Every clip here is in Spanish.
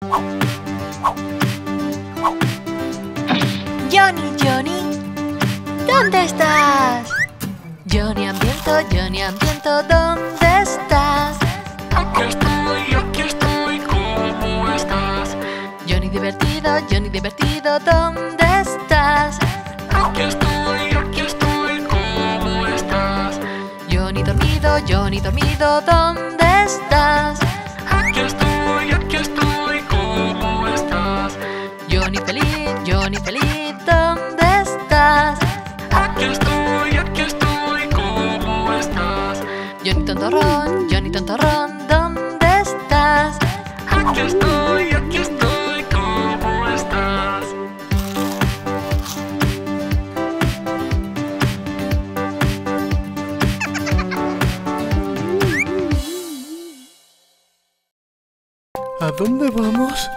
Johnny, Johnny, ¿dónde estás? Johnny Hambriento, ¿dónde estás? Aquí estoy, ¿cómo estás? Johnny divertido, ¿dónde estás? Aquí estoy, ¿cómo estás? Johnny dormido, ¿dónde estás? Aquí estoy, ¿cómo estás? Johnny feliz, ¿dónde estás? Aquí estoy, ¿cómo estás? Johnny tontorrón, ¿dónde estás? Aquí estoy, ¿cómo estás? ¿A dónde vamos?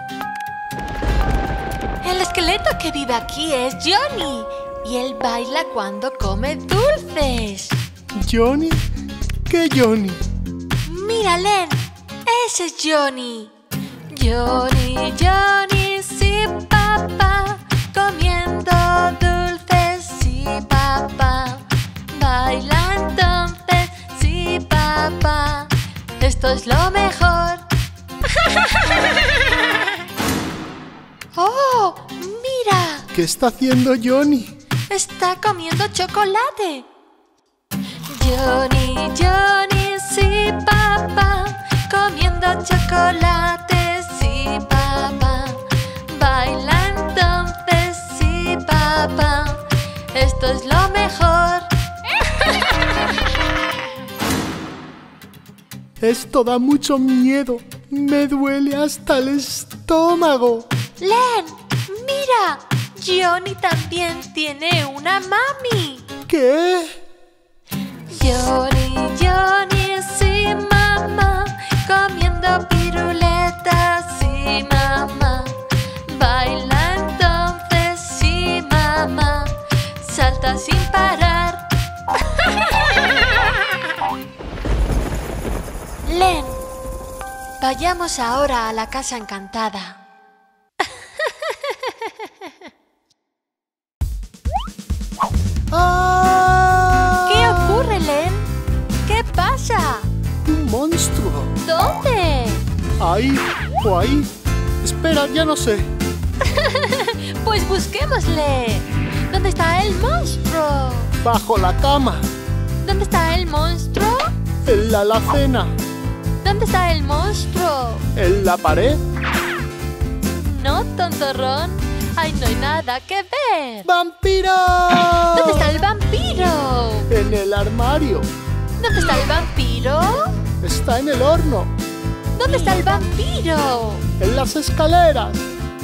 El esqueleto que vive aquí es Johnny y él baila cuando come dulces. ¿Johnny? ¿Qué Johnny? Mira, Len, ese es Johnny. Johnny, sí, papá, comiendo dulces, sí, papá. Baila entonces, sí, papá. Esto es lo mejor. ¡Oh! ¡Mira! ¿Qué está haciendo Johnny? Está comiendo chocolate. Johnny, sí, papá, comiendo chocolate, sí, papá. Baila entonces, sí, papá. Esto es lo mejor. Esto da mucho miedo. Me duele hasta el estómago. Len, mira, Johnny también tiene una mami. ¿Qué? Johnny, sí, mamá, comiendo piruletas, sí, mamá. Baila entonces, sí, mamá, salta sin parar. Len, vayamos ahora a la casa encantada. ¡Ah! ¿Qué ocurre, Len? ¿Qué pasa? ¡Un monstruo! ¿Dónde? ¿Ahí o ahí? Espera, ya no sé. Pues busquémosle. ¿Dónde está el monstruo? Bajo la cama, ¿Dónde está el monstruo? en la alacena, ¿Dónde está el monstruo? en la pared. No, tontorrón. Ahí no hay nada que ver. ¡Vampiro! ¿Dónde está el vampiro? En el armario. ¿Dónde está el vampiro? Está en el horno. ¿Dónde está el vampiro? En las escaleras.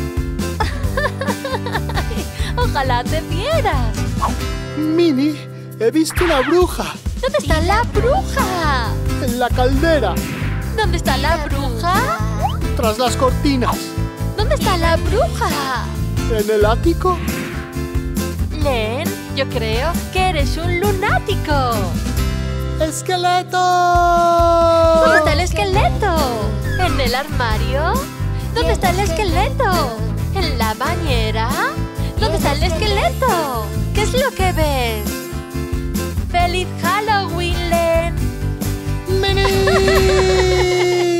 Ojalá te vieras. Minnie, he visto una bruja. ¿Dónde está la bruja? En la caldera. ¿Dónde está la bruja? Tras las cortinas. ¿Dónde está la bruja? En el ático. Len, yo creo que eres un lunático. ¡Esqueleto! ¿Dónde está el esqueleto? ¿En el armario? ¿Dónde está el esqueleto? ¿En la bañera? ¿Dónde está el esqueleto? ¿Qué es lo que ves? ¡Feliz Halloween, Len! ¡Minnie!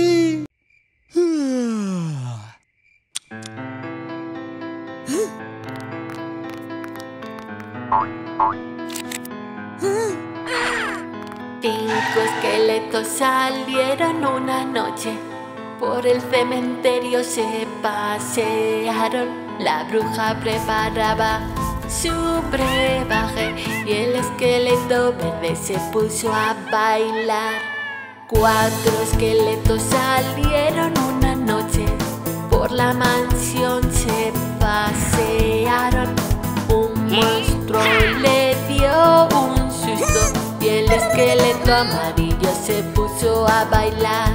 Cinco esqueletos salieron una noche. Por el cementerio se pasearon. La bruja preparaba su brebaje y el esqueleto verde se puso a bailar. Cuatro esqueletos salieron una noche. Por la mansión se pasearon. Un monstruo le dio un susto y el esqueleto amarillo se puso a bailar.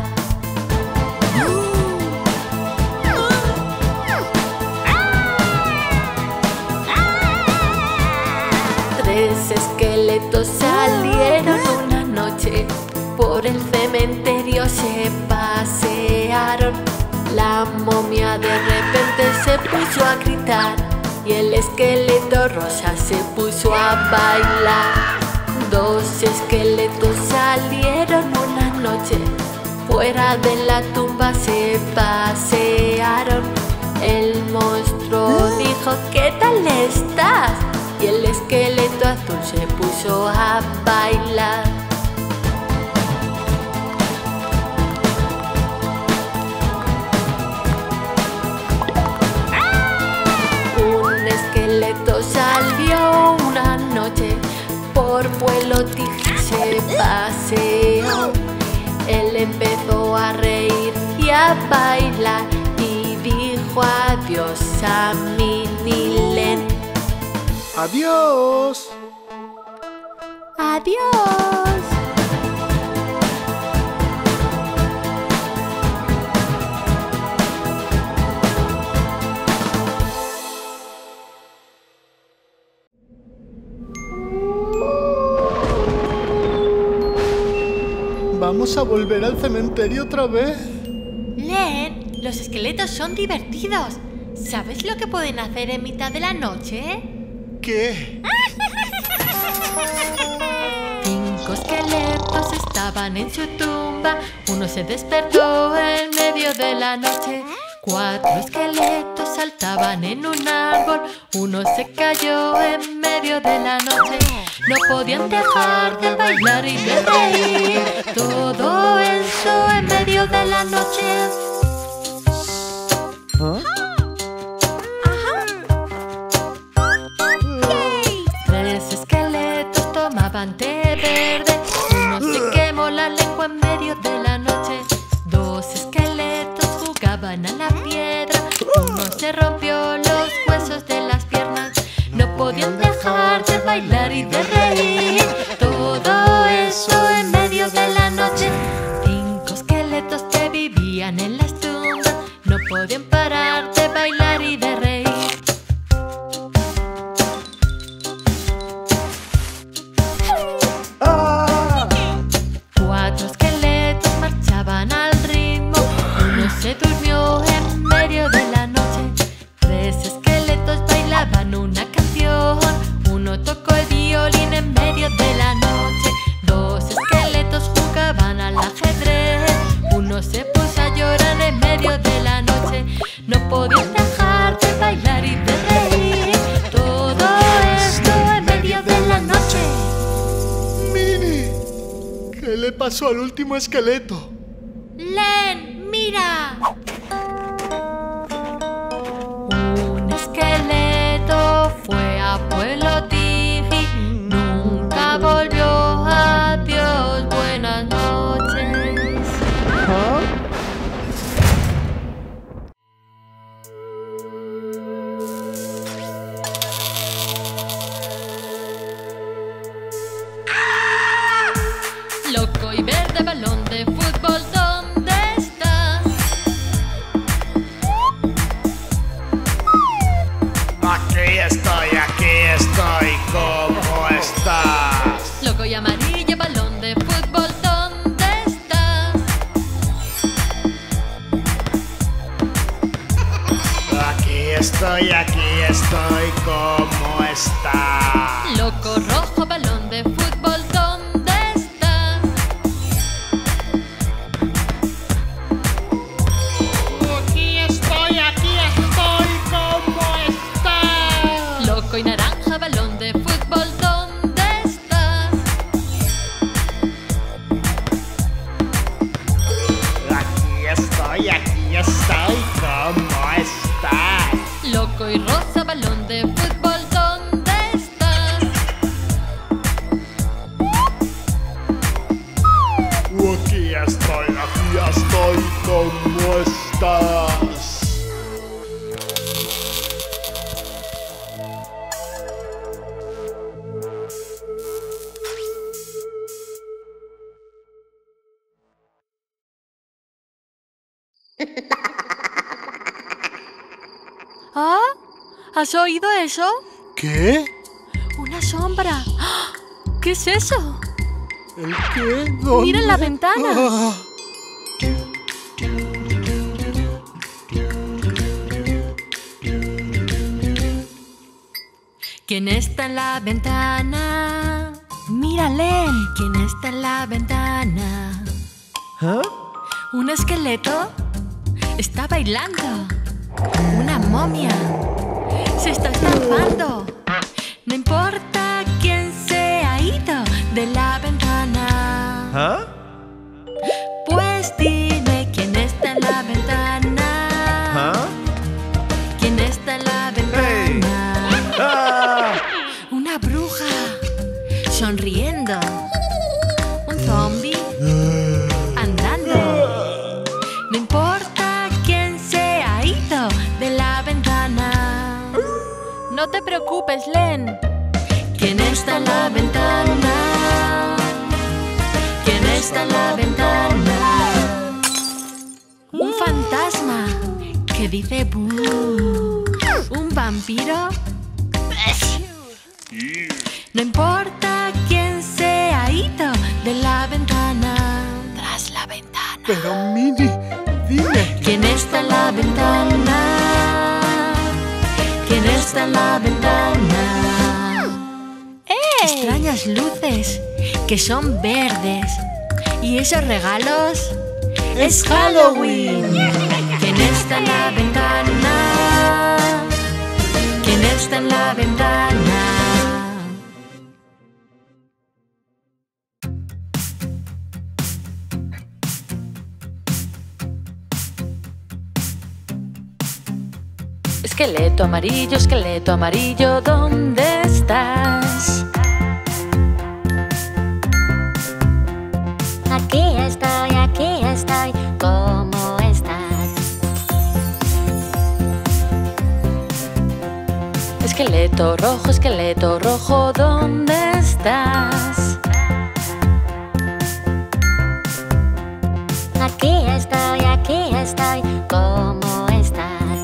Tres esqueletos salieron una noche. Por el cementerio se pasearon. La momia de repente se puso a gritar y el esqueleto rosa se puso a bailar. Dos esqueletos salieron una noche, fuera de la tumba se pasearon. El monstruo dijo: ¿qué tal estás? Y el esqueleto azul se puso a bailar. Un esqueleto salió una noche, por Pueblo Tiji se paseó. Él empezó a reír y a bailar y dijo adiós a Minilén. ¡Adiós! ¡Adiós! ¿Vamos a volver al cementerio otra vez? Len, los esqueletos son divertidos. ¿Sabes lo que pueden hacer en mitad de la noche? ¿Qué? 5 esqueletos estaban en su tumba. Uno se despertó en medio de la noche. 4 esqueletos saltaban en un árbol. Uno se cayó en medio de la noche. No podían dejar de bailar y de reír. Todo eso en medio de la noche. Tres esqueletos tomaban té verde. Uno se quemó la lengua en medio de la noche. 2 esqueletos jugaban a la piedra. Uno se rompió los huesos de las piernas. No podían dejar de bailar y de reír. Todo eso en medio de la noche. 5 esqueletos que vivían en las tumbas no podían parar de bailar y de reír. ¡Ah! 4 esqueletos marchaban al ritmo. Uno se durmió en medio de la noche. 3 esqueletos bailaban una canción. Uno tocó el violín en medio de la noche. 2 esqueletos jugaban al ajedrez. Uno se puso a llorar en medio de la noche. No podían dejar de bailar y de reír. Todo esto en medio de la noche. ¡Mini! ¿Qué le pasó al último esqueleto? ¡Len, mira! Un esqueleto fue a Pueblo Tiji, nunca volvió. Adiós, buenas noches. ¿Ah? Loco y verde balón de fútbol, ¿dónde estás? Aquí estoy, ¿cómo estás? Loco y amarillo balón de fútbol, ¿dónde estás? Aquí estoy, ¿cómo estás? Loco rojo balón de fútbol, ¿dónde estás? Aquí estoy, ¿cómo estás? Loco y naranja balón de fútbol, ¿dónde estás? Aquí estoy, ¿cómo estás? Loco y rosa balón de fútbol, ¿dónde estás? Aquí estoy, ¿cómo estás? ¿Ah? ¿Has oído eso? ¿Qué? ¡Una sombra! ¡Ah! ¿Qué es eso? ¿El qué? ¿Dónde? ¡Mira en la ventana! Ah. ¿Quién está en la ventana? Mira, Len. ¿Quién está en la ventana? ¿Ah? Un esqueleto está bailando. Una momia se está estampando. No importa quién se ha ido de la ventana. ¿Ah? Pues dime quién está en la ventana. ¿Ah? ¿Quién está en la ventana? ¡Hey! ¡Ah! Una bruja sonriendo. Un zombie andando. No importa quién se ha ido de la ventana. No te preocupes, Len. ¿Quién está en la ventana? ¿Quién está en la ventana? Un fantasma que dice "Bú". Un vampiro. No importa quién se ha ido de la ventana. Tras la ventana. Pero Minnie, dime. ¿Quién está en la ventana? ¿Quién está en la ventana? Extrañas luces que son verdes. ¿Y esos regalos? ¡Es Halloween! ¿Quién está en la ventana? ¿Quién está en la ventana? Esqueleto amarillo, ¿dónde estás? Aquí estoy, ¿cómo estás? Esqueleto rojo, ¿dónde estás? Aquí estoy, ¿cómo estás?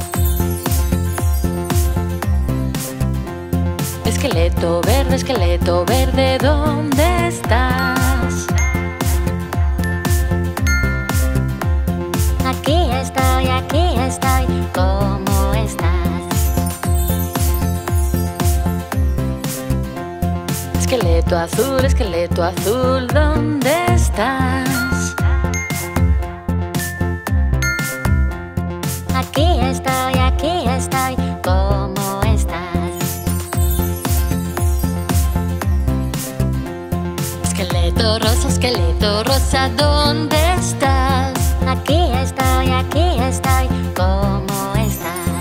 Esqueleto verde, ¿dónde estás? Aquí estoy, ¿cómo estás? Esqueleto azul, ¿dónde estás? Aquí estoy, ¿cómo estás? Esqueleto rosa, ¿dónde estás? Aquí estoy, ¿cómo estás?